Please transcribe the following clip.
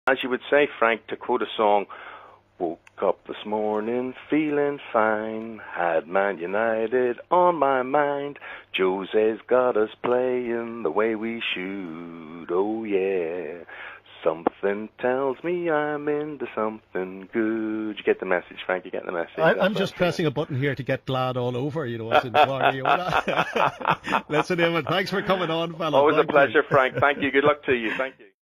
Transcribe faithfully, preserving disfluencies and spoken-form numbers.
As you would say, Frank, to quote a song, woke up this morning feeling fine, had Man United on my mind, Jose's got us playing the way we should, oh yeah. Something tells me I'm into something good. You get the message, Frank, you get the message. I, I'm just pressing a button here to get glad all over, you know, as in Guardiola. Listen, Eamonn, thanks for coming on, fella. Always Thank a pleasure, you. Frank. Thank you. Good luck to you. Thank you.